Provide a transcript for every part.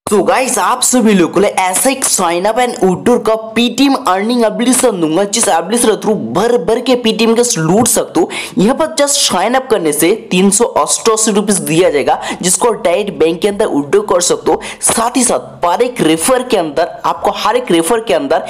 तो गाइस आप सभी लोगों को ऐसा एक साइन अप एंड विड्रॉ का पेटीएम अर्निंग एप्लीकेशन दूंगा जिस एप्लीकेशन के थ्रू भर भर के पेटीएम के लूट सकते हो। यहाँ पर जस्ट साइन अप करने से 388 रुपीज दिया जाएगा जिसको डायरेक्ट बैंक के अंदर विड्रॉ कर सकते हो। साथ ही साथ पर एक रेफर के अंदर आपको हर एक रेफर के अंदर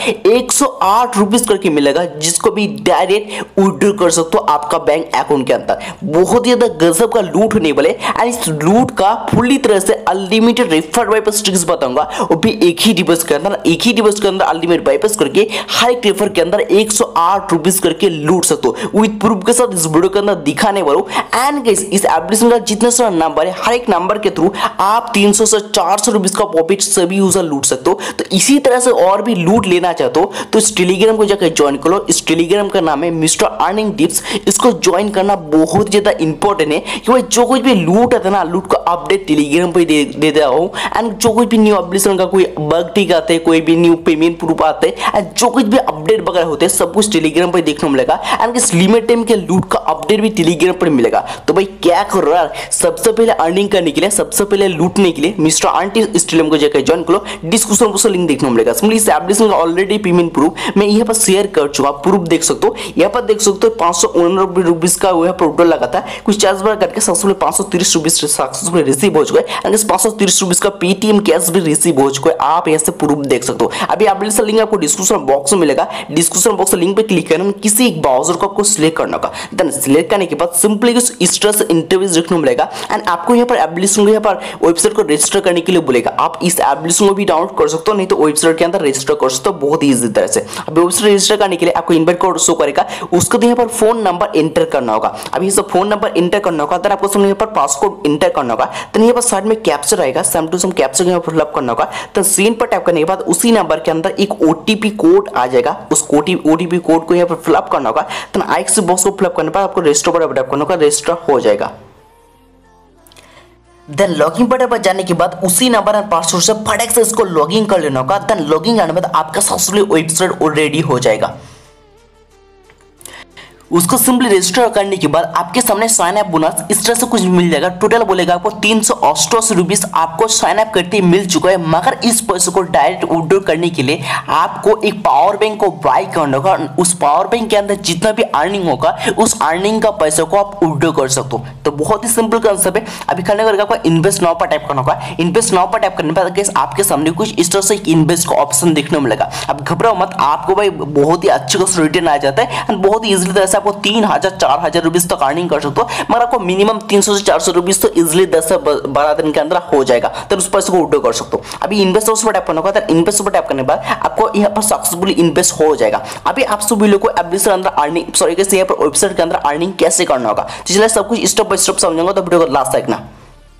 108 रुपीज करके मिलेगा जिसको भी डायरेक्ट विड्रॉ कर सकते हो आपका बैंक अकाउंट के अंदर। बहुत ही ज्यादा गजब का लूट होने वाले एंड इस लूट का फुल्ली तरह से अनलिमिटेड रेफर बाईपास बताऊंगा वो भी एक ही डिवाइस के अंदर अल्टीमेट बाईपास करके हर एक रेफर के अंदर 108 रुपीज करके लूट सकते हो विद प्रूफ के साथ इस वीडियो के अंदर दिखाने वाला हूं। एंड गाइस इस एप्लीकेशन का जितने सारा नंबर है हर एक नंबर के थ्रू आप 300 से 400 रुपीज का प्रॉफिट सभी यूजर लूट सकते हो। तो इसी तरह से और भी लूट लेना चाहते हो तो इस टेलीग्राम को जाकर ज्वाइन करो। इस टेलीग्राम का नाम है मिस्टर अर्निंग टिप्स। इसको ज्वाइन करना बहुत ज्यादा इंपॉर्टेंट है क्योंकि जो कुछ भी लूट है ना लूट का अपडेट टेलीग्राम पे दे देता हूं। एंड जो कुछ भी न्यू एप्लीकेशन का कोई बग टिक आते हैं कोई भी न्यू पेमेंट प्रूफ आते हैं एंड जो कुछ भी अपडेट वगैरह होते हैं सब कुछ टेलीग्राम पर देखने को मिलेगा। एंड इस लिमिट टाइम के लूट का अपडेट भी टेलीग्राम पर मिलेगा। तो भाई क्या करो यार, सबसे पहले अर्निंग करने के लिए सबसे पहले लूटने के लिए मिस्टर आंटी इस टेलीग्राम को जाकर ज्वाइन करो। डिस्क्रिप्शन बॉक्स में लिंक देखने को मिलेगा। सिंपली इस एप्लीकेशन का ऑलरेडी पेमेंट प्रूफ मैं यहाँ पर शेयर कर चुका, प्रूफ देख सकते हो। यहाँ पर देख सकते हो 589 रुपीज का वो प्रोडक्ट लगा था, कुछ चार्ज बार करके सक्सेसफुल 530 रुपीज सक्सेसफुल रिसीव हो चुका है। एंड इस 530 रुपीज का पेटीएम कैश भी रिसीव हो चुका है। आप यहाँ से प्रूफ देख सकते हो। अभी एप्लीकेशन लिंक आपको डिस्क्रिप्शन बॉक्स में मिलेगा। डिस्क्रिप्शन बॉक्स लिंक पे क्लिक करना, किसी एक ब्राउजर को आपको सिलेक्ट करना होगा। देन सिलेक्ट करने के बाद सिंपली इस तरह से इंटरव्यूज देखने को मिलेगा। एंड आपको यहाँ पर एप्लीकेशन को यहाँ पर वेबसाइट को रजिस्टर करने के लिए बोलेगा। आप इस एप्लीकेशन को भी डाउनलोड कर सकते हो, नहीं तो वेबसाइट के अंदर रजिस्टर कर सकते हो बहुत ही इजी तरह से। अब वेबसाइट रजिस्टर करने के लिए आपको इनवाइट कोड शो करेगा, उसको यहाँ पर फोन नंबर एंटर करना होगा। अभी इस फोन नंबर एंटर करना होगा, देन आपको यहाँ पर पासकोड एंटर करना होगा। देन यहाँ पर साइड में कैप्चर आएगा, सम टू सम कैप्चर यहाँ पर फिलअप करना होगा। तो सीन पर टैप करने के बाद उसी नंबर के अंदर एक ओटीपी कोड आ जाएगा, उस ओटीपी कोड को यहाँ पर फिलअप करना होगा। तो आईएक्स बॉक्स को फिलअप करने पर आपको रजिस्टर पर टैप करना होगा, रजिस्टर हो जाएगा। देन लॉगिन बटन पर जाने के बाद उसी नंबर और पासवर्ड से फटाक से इसको लॉगिन कर लेना होगा। देन लॉगिन करने के बाद आपका सक्सेसफुली वेबसाइट ऑलरेडी हो जाएगा। उसको सिंपली रजिस्टर करने के बाद आपके सामने साइन अप बोनस इस तरह से कुछ मिल जाएगा। टोटल बोलेगा आपको 388 रुपीज आपको साइन अप करते मिल चुका है। मगर इस पैसे को डायरेक्ट विड्रॉ करने के लिए आपको एक पावर बैंक को बाय करना होगा। उस पावर बैंक के अंदर जितना भी अर्निंग होगा उस अर्निंग का पैसे को आप विड्रॉ कर सकते हो। तो बहुत ही सिंपल कंसेप्ट है। अभी करने का आपको इन्वेस्ट नाउ पर टाइप करना होगा। इन्वेस्ट नाउ पर टाइप करने पर आपके सामने कुछ इस तरह से इन्वेस्ट का ऑप्शन देखने को मिलेगा। अब घबराओ मत, आपको भाई बहुत ही अच्छे खासा रिटर्न आ जाता है एंड बहुत ही इजीली तरह से आपको 3000 4000 रुपीज तक अर्निंग कर सकते हो। मगर आपको मिनिमम 300 से 400 रुपीज तो इजीली 10 से 12 दिन के अंदर हो जाएगा। तो उस पैसे को विड्रॉ कर सकते हो। अभी इन्वेस्ट पर टैप करना होगा। इन्वेस्ट पर टैप करने के बाद आपको यहाँ पर सक्सेसफुली इन्वेस्ट हो जाएगा। अभी आप सभी लोग को एप्लीकेशन अंदर अर्निंग कैसे यहाँ पर वेबसाइट के अंदर अर्निंग कैसे करना होगा तो चलिए सब कुछ स्टेप बाय स्टेप समझाऊंगा, तो वीडियो को लास्ट तक देखना।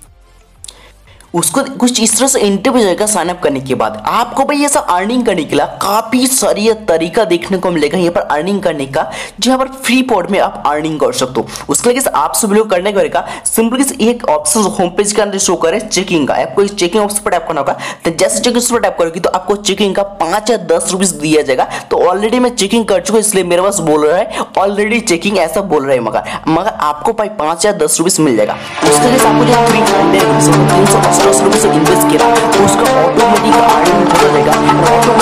उसको कुछ इस तरह से इंटरव्यू जाएगा। साइन अप करने के बाद आपको भाई ऐसा अर्निंग करने के लिए काफी सारी तरीका देखने को मिलेगा यहाँ पर अर्निंग करने का, जहाँ पर फ्री पॉड में आप अर्निंग कर सकते हो। उसके लिए आप सभी लोग करने का सिंपली एक ऑप्शन होम पेज के अंदर शो करे चेकिंग का, आपको इस चेकिंग ऑप्शन पर टैप करना होगा। तो जैसे चेकिंग पर टैप करोगे तो आपको चेकिंग का 5 या 10 रुपीज दिया जाएगा। तो ऑलरेडी मैं चेकिंग कर चुका हूँ इसलिए मेरे पास बोल रहा है ऑलरेडी चेकिंग ऐसा बोल रहा है। मगर आपको भाई 5 या 10 रुपीज मिल जाएगा। उसके लिए आपको जो फ्री इन्वेस्ट किया तो उसका ऑटोमेटिक अर्निंग हो जाएगा।